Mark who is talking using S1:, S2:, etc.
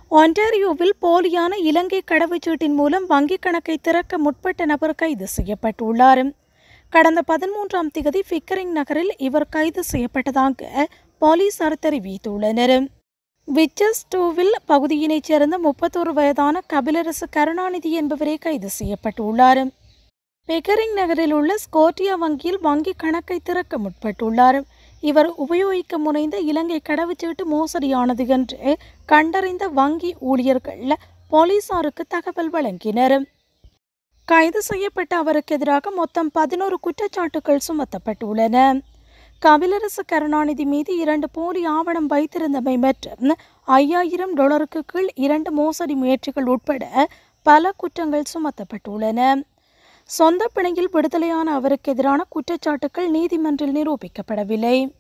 S1: ஒன்டாரியோவில் போலியான இலங்கை கடவுச்சீட்டின் மூலம் வங்கிக் கணக்கை திறக்க முற்பட்ட நபர் கைது செய்யப்பட்டுள்ளார். கடந்த 13ஆம் தேதி பிக்கரிங் நகரில் இவர் கைது செய்யப்பட்டதாக போலீசார் தெரிவித்துள்ளனர். விச்சஸ்டோவில் பகுதியினைச் சேர்ந்த 31 வயதான கபிலரசு கருணாநிதி என்பவரே கைது செய்யப்பட்டுள்ளார். பிக்கரிங் நகரில் உள்ள ஸ்கோட்டியா வங்கியில் வங்கிக் கணக்கை திறக்க முற்பட்டுள்ளார். இவர் உபயோகிக்க முனைந்த இலங்கை கடவுச்சீட்டு மோசடியானது என்று கண்டறிந்த வங்கி ஊழியர்கள் போலீசாருக்கு தகவல் வழங்கினர். கைது செய்யப்பட்ட அவருக்கு எதிராக மொத்தம் 11 குற்றச்சாட்டுகள் சுமத்தப்பட்டுள்ளன. கபிலரசு கருணாநிதி மீது 2 போலி ஆவணம் வைத்திருந்தமை மற்றும் $5000 கீழ் 2 மோசடி முயற்சிகள் உட்பட பல குற்றங்கள் சுமத்தப்பட்டுள்ளன. சொந்த பிணையில் விடுதலையான அவருக்கு எதிரான குற்றச்சாட்டுகள் நீதிமன்றில் நிரூபிக்கப்படவில்லை.